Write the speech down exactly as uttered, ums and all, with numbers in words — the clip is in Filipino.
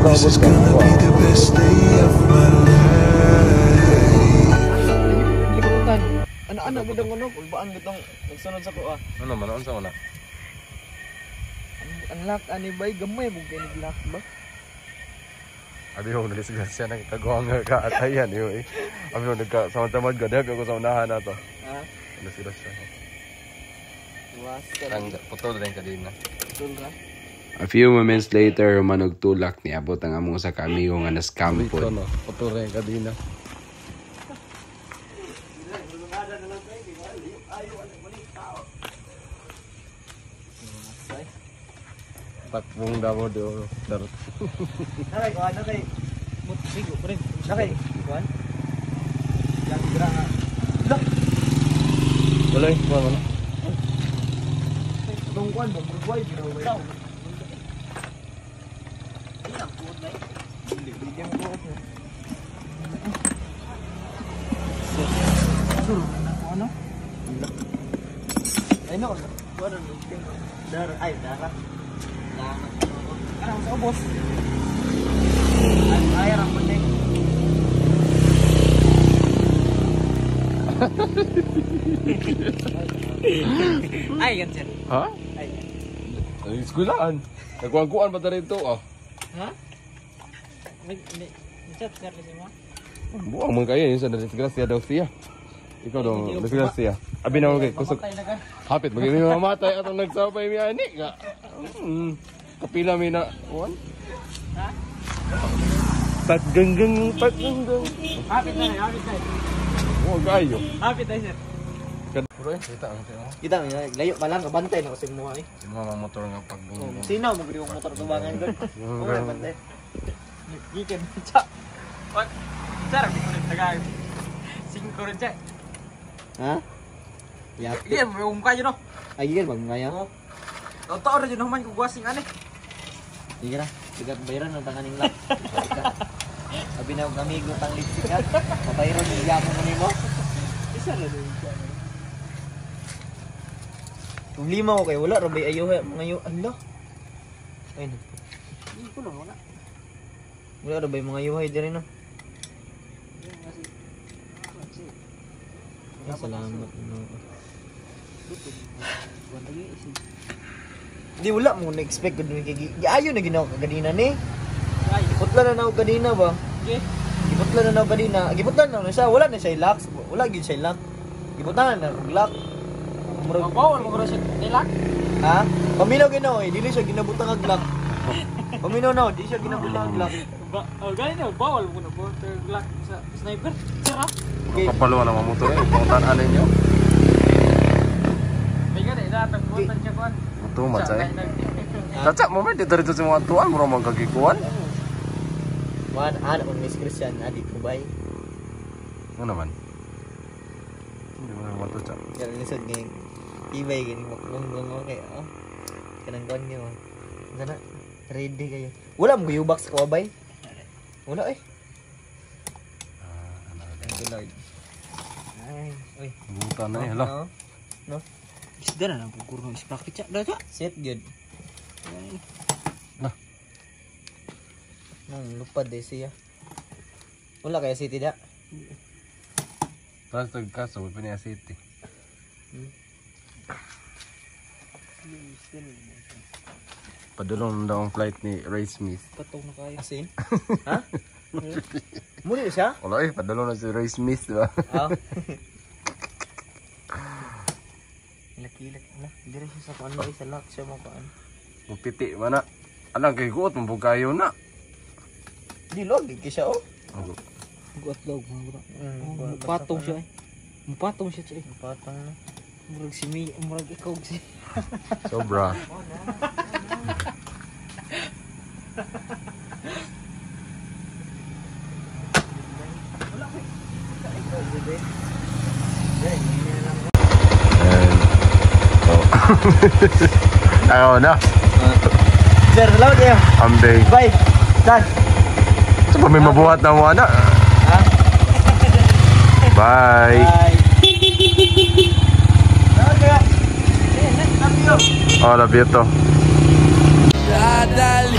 This is gonna be the best day of my life. Libutan. Ano-ano bidang ano? Ulbaan bitong nagsunod sa kuha. Ano man, ano sa una? Ang lock ani bay gamay mo kay nag-lock ba? Abi ho nalisgas siya nang kagawang ka atayan yo eh. Abi ho nagka sama-sama gad ako sa unahan nato. Ha? Nalisgas siya. Was Ang putol din kadina. Betul ra. A few moments later, manog tulak ni abot ang among sa kamigo nga na-scam po. Ito no, putol din kadina. Patmong damo do. Dar. Nakay kuan nakay. Mut sigo pre. Nakay kuan. Yang gira nga. Look. Tuloy, kuha mo. Tong kuan ba burgoy gira ba? Ilang kuot dai. Hindi bigyan ko ko. Ano? Ay no. Kuan ang dar ay darah. Ano sa ubos? Ay, ay ang penting. Ay, kan sir. Ha? Ay. Ay, skulaan. Nagkuhan-kuhan pa dito ah. Ha? May may chat sir kasi mo. Buang man kayo yun sa disgrasya daw siya. Ikaw daw, disgrasya. Abi na mo kay kusog. Hapit, magiging mamatay atong nagsabay mi ani nga. Mm. Kapila mi na, wan? Ha? Paggangang, paggangang. Hapit na, hapit na. Oh, gayo. Hapit na sir. Bro, kita ang sino. Kita mo, layo pa lang, kabantay na kasi mo eh. Si mama motor nga paggangang. Sino mo gri yung motor tubangan doon? Yung Oo, ganun. bantay. Gikan, cha. What? Sir, di ko nagtagay. Singko rin siya. Ha? Yak. Iya, may umka yun no. Ay, gikan bang ngaya? Totoo rin yun naman kung guwasing ano eh. Sige na, sigat bayaran ng tanganing lang. Sabi na kung amigo tang lipsikat, mabayron yung iya mo mo mo. Isa na doon siya. Kung lima ko kayo, wala, rabay ayaw mga ayaw. Ano? Ayun. Hindi ko lang, wala. Wala, rabay mga ayaw ay dyan no. Ay, salamat. Di wala mo na-expect ko dun kay ayaw na ginawa ka ganina ni. Giputla na na ako ganina ba? Giputla na na ako ganina. Giputla na na siya. Wala na siya lock. Wala gyud siya lock. Giputla na na lock. Murag bawal mo siya lock. Ha? Paminaw ginaw eh. Dili siya ginabutang ang lock. Paminaw na, di siya ginabutang ang lock. Ba, oh ganina bawal mo na butang lock sa sniper. Sira. Kapalo na mga motor eh. Pangutan ninyo. May gani datang butan siya kuan. Tumat say. Caca mo man dito dito sa mga tuan mo man kagikuan. Man, ano kung Miss Christian adik ko bay. Ano naman? Hindi mo naman to, Caca. Kaya lisod ngayong ibay gini makulong-kulong ako kayo. Oh. Kanang kuhan niyo. Sana, ready kayo. Wala mo yubak sa kawabay? Wala eh. Thank you Lord. Ay, uy. Buta na eh, hala. No? Isda na lang pagkurong ispakit siya. Dada, set good. Nah. Nang lupad eh siya. Wala kaya city da? Tapos nagkaso, may Pinia City. Hmm. Padulong daw ang flight ni Ray Smith. Patong na kayo. Asin? Ha? Muli siya? Wala eh, padulong na si Ray Smith, di ba? Oo. Ilak-ilak na. Hindi rin siya sa kuan ba? Sa lock siya mo kuan. Mupiti, mana? Alang kay guot, mabukayo na. Di log, di siya oh. Ako. Guat log, mga mupatong siya eh. Mupatong siya siya eh. Mupatong na. Murag si Mi, murag ikaw si. Sobra. Ayaw na. Sir, salamat kayo. Ambay. Bye. Saan? Ito pa may mabuhat na mo, anak. Ha? Bye. Bye. Salamat kayo. Eh, love you. Oh, love you to. Dadali